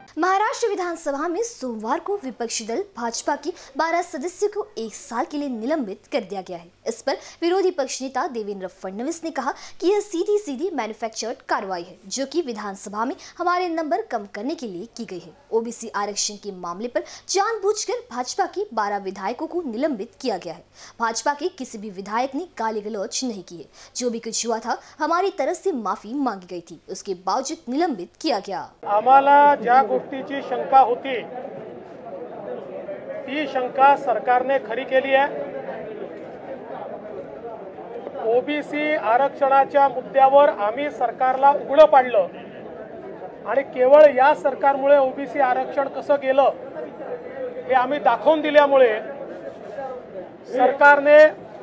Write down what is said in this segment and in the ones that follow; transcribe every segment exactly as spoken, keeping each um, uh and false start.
महाराष्ट्र विधानसभा में सोमवार को विपक्षी दल भाजपा की बारह सदस्यों को एक साल के लिए निलंबित कर दिया गया है। इस पर विरोधी पक्ष नेता देवेंद्र फडणवीस ने कहा कि यह सीधी सीधी मैन्युफैक्चर्ड कार्रवाई है, जो कि विधानसभा में हमारे नंबर कम करने के लिए की गई है। ओबीसी आरक्षण के मामले पर जानबूझकर भाजपा के बारह विधायकों को निलंबित किया गया है। भाजपा के किसी भी विधायक ने गाली गलौज नहीं की है। जो भी कुछ हुआ था, हमारी तरफ से माफी मांगी गई थी, उसके बावजूद निलंबित किया गया। आम्हाला ज्या गोष्टीची शंका होती ती शंका सरकारने खरी केली आहे। ओबीसी आरक्षणाच्या मुद्द्यावर आम्ही सरकारला उघडं पाडलं आणि केवळ या सरकारमुळे ओबीसी आरक्षण कसं गेलं हे आम्ही दाखवून दिल्यामुळे सरकारने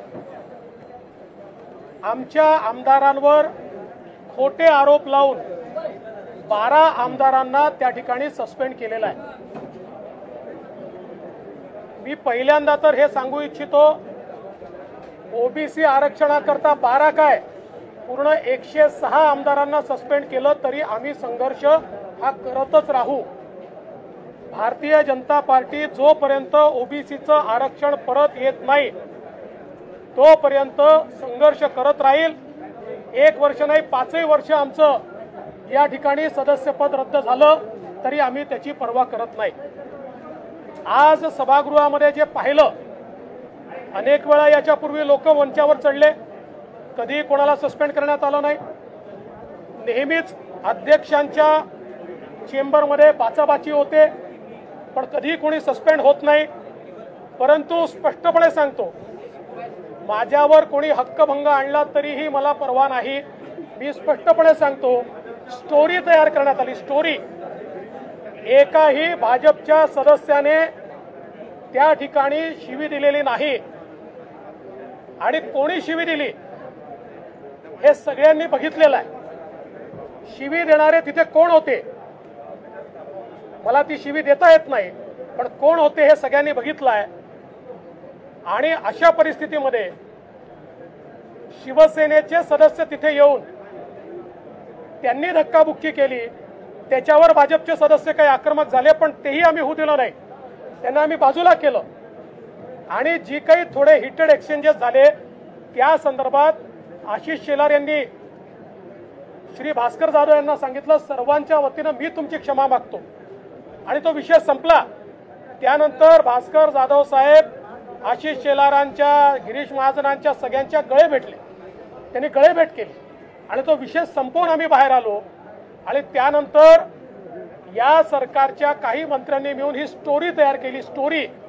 आमच्या आमदारांवर खोटे आरोप लावून बारा आमदारांना त्या ठिकाणी सस्पेंड केलेला आहे। मी पहिल्यांदा तर हे सांगू इच्छितो, ओबीसी आरक्षणाकरता बारा काय पूर्ण एकशे सहा आमदारांना सस्पेंड केलं तरी आम्ही संघर्ष हा करतच राहू। भारतीय जनता पार्टी जोपर्यंत ओबीसीचं आरक्षण परत येत नाही तोपर्यंत संघर्ष करत राहील। एक वर्ष नाही पाचही वर्ष आमचं या ठिकाणी सदस्यपद रद्द झालं तरी आम्ही त्याची पर्वा करत नाही। आज सभागृहामध्ये जे पाहिलं, अनेक वेळा याच्यापूर्वी लोक मंचावर चढले, कधी कोणाला सस्पेंड करण्यात आलं नाही। नेहमीच अध्यक्षांच्या चेंबरमध्ये बाचाबाची होते, पण कधी कोणी सस्पेंड होत नाही। परंतु स्पष्टपणे सांगतो, माझ्यावर कोणी हक्कभंग आणला तरीही मला पर्वा नाही। मी स्पष्टपणे सांगतो, स्टोरी तयार करण्यात आली। स्टोरी एकाही भाजपच्या सदस्याने त्या ठिकाणी शिवी दिलेली नाही आणि कोणी शिवी दिली हे सगळ्यांनी बघितलेलं आहे। शिवी देणारे तिथे कोण होते, मला ती शिवी देता येत नाही, पण कोण होते हे सगळ्यांनी बघितलं आहे। आणि अशा परिस्थितीमध्ये शिवसेनेचे सदस्य तिथे येऊन त्यांनी धक्काबुक्की केली, त्याच्यावर भाजपचे सदस्य काही आक्रमक झाले, पण तेही आम्ही होऊ दिलं नाही। त्यांना आम्ही बाजूला केलं आणि जी काही थोडे हिटेड एक्सचेंजेस झाले त्या संदर्भात आशिष शेलार यांनी श्री भास्कर जाधव यांना सांगितलं, सर्वांच्या वतीनं मी तुमची क्षमा मागतो, आणि तो विषय संपला। त्यानंतर भास्कर जाधव साहेब आशिष शेलारांच्या, गिरीश महाजनांच्या सगळ्यांच्या गळे भेटले, त्यांनी गळे भेट केली आणि तो विषय संपवून आम्ही बाहेर आलो। आणि त्यानंतर या सरकारच्या काही मंत्र्यांनी मिळून ही स्टोरी तयार केली। स्टोरी